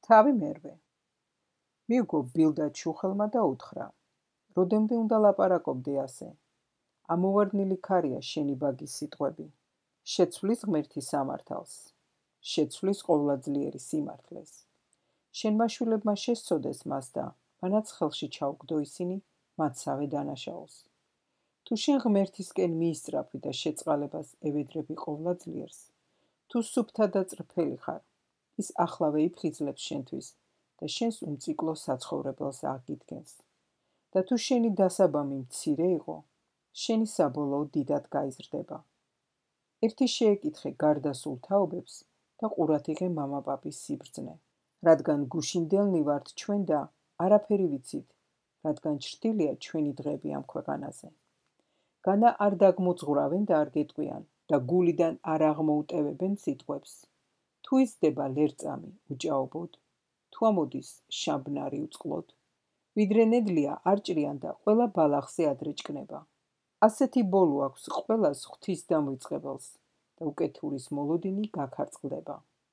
თავი მერვე. მიუგო ბილდა ჩუხელმა და უთხრა: "როდემდე უნდა ლაპარაკობდე ასე? ამოვარდნილი ქარია შენი ბაგის სიტყვები. შეცვლის ღმერთი სამართალს, შეცვლის ყოვლადწლიერი სიმართლეს. შენ მაშვილებმა შესწოდეს მას და მანაც ხელში ჩაუგდო ისინი მათსავე დანაშაულს. თუ შენ ღმერთისკენ მიისწრაფვი და შეწყალებას ევედრები ყოვლადძლიერს, თუ სუფთა და წრფელი ხარ, ის ახლავე იფხიზლებს შენთვის და შენს უმციკლო საცხოვრებელს აღგიდგენს. და თუ შენი დასაბამი მცირე იყო, შენი საბოლოო დიდად გაიზრდება. ერთი შეეკითხე გარდასულ თაობებს და ყურად იღე მამა-პაპის სიბრძნე. რადგან გუშინდელნი ვართ ჩვენ და არაფერი ვიცით, რადგან ჩრდილია ჩვენი დღეები ამ ქვეყანაზე. განა არ დაგმოძღვრავენ და არ გეტყვიან და გულიდან არ აღმოუტევებენ სიტყვებს. თუ იზრდება ლერწამი უჭაობოდ, თუ ამოდის შამბნარი უწყლოდ, ვიდრე ნედლია არ ჭრიან და ყველა ბალახზე ადრე ჭკნება. ასეთი ბოლო აქვს ყველას ღვთის დამრიწყებელს და უკეთურის მოლოდინი გაქარწყლდება.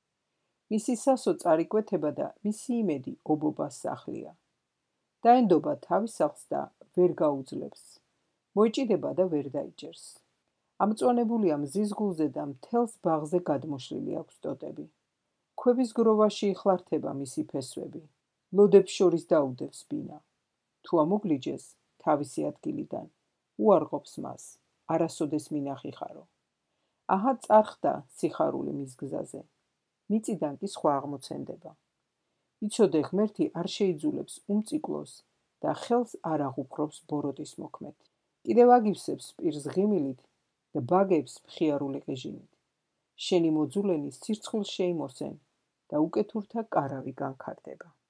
მისი სასო წარიკვეთება და მისი იმედი ობობას სახლია. დაენდობა თავის სახლს და ვერ გაუძლებს. მოიჭიდება და ვერ დაიჭერს. ამწვანებულია მზის გულზე და მთელს ბაღზე გადმოშლილი აქვს ტოტები. ქვების გროვაში იხლართება მისი ფესვები. ლოდებს შორის დაუდევს ბინა. თუ ამოგლიჯეს თავისი ადგილიდან, უარყოფს მას, არასოდეს მინახიხარო. აჰა წარხდა სიხარული მის გზაზე. მიწიდან კი სხვა აღმოცენდება. იცოდე ღმერთი არ შეიძულებს უმციკლოს და ხელს არ აღუქრობს ბოროტის მოქმედ. კიდევ აგივსებს პირს ღიმილით და ბაგებს მხიარული ყიჟინით. შენი მოძულენი სირცხვილს შეიმოსენ და უკეთურთა კარავი განქარდება.